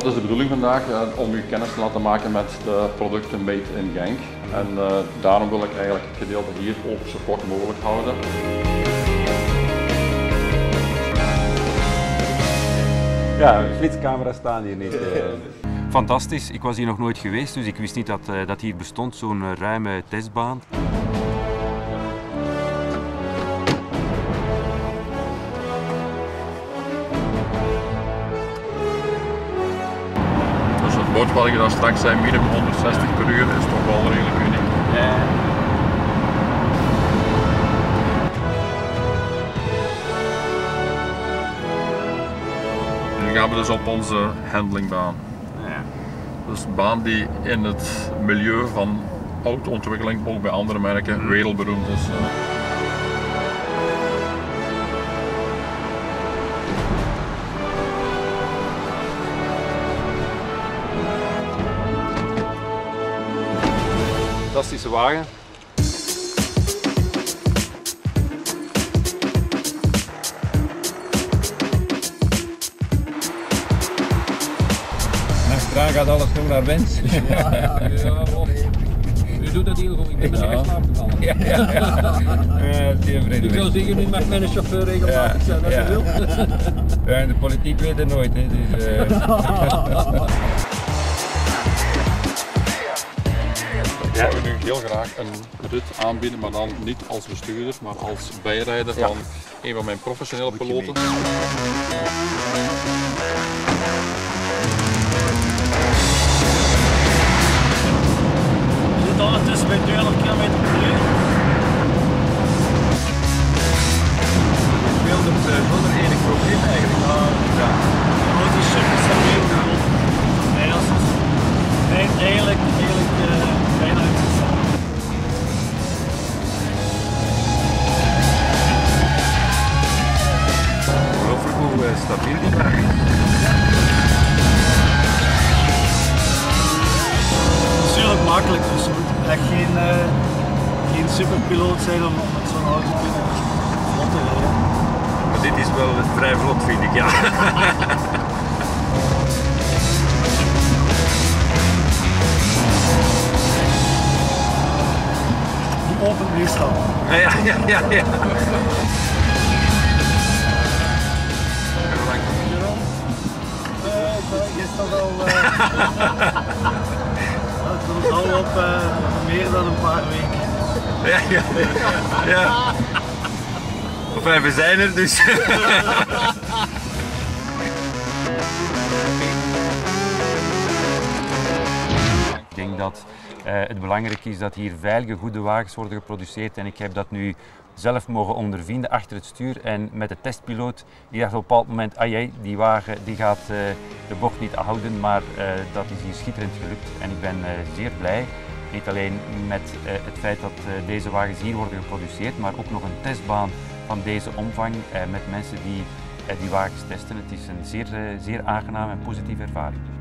is de bedoeling vandaag? Om u kennis te laten maken met de producten made in Genk. En daarom wil ik eigenlijk het gedeelte hier ook zo kort mogelijk houden. Ja, flitscamera's staan hier niet. Fantastisch, ik was hier nog nooit geweest, dus ik wist niet dat hier bestond, zo'n ruime testbaan. Dus het boot wat ik daar straks zei, minimum 160 per uur, is toch wel redelijk uniek. Nu gaan we dus op onze handlingbaan. Dus een baan die in het milieu van autoontwikkeling, ook bij andere merken, wereldberoemd is. Fantastische wagen. Achteraan gaat alles nog naar wens. U doet dat heel goed, ik ben er echt slaap gevallen. Ik zou zeggen, nu mag mijn chauffeur regelmatig zijn als je wil. De politiek weet het nooit. Hè, dus, Ik zou u nu heel graag een rit aanbieden, maar dan niet als bestuurder, maar als bijrijder van een van mijn professionele piloten. Je zit ondertussen bij 200 km per uur. Ik wilde het zonder enig probleem eigenlijk. Ja. De auto is super stabiel. Nee, dat is eigenlijk bijna uitgesteld. Ongelooflijk hoe stabiel die wagen is. Natuurlijk makkelijk, dus je moet echt geen superpiloot zijn om met zo'n auto te kunnen vlot te rijden. Maar dit is wel vrij vlot, vind ik, ja. Die opent meestal. Ja. Ik is toch al het al op meer dan een paar weken. Ja. Enfin, we zijn er dus. Ik denk dat het belangrijk is dat hier veilige, goede wagens worden geproduceerd en ik heb dat nu zelf mogen ondervinden achter het stuur en met de testpiloot die dacht op een bepaald moment, die wagen die gaat de bocht niet houden, maar dat is hier schitterend gelukt en ik ben zeer blij. Niet alleen met het feit dat deze wagens hier worden geproduceerd, maar ook nog een testbaan van deze omvang met mensen die die wagens testen. Het is een zeer aangename en positieve ervaring.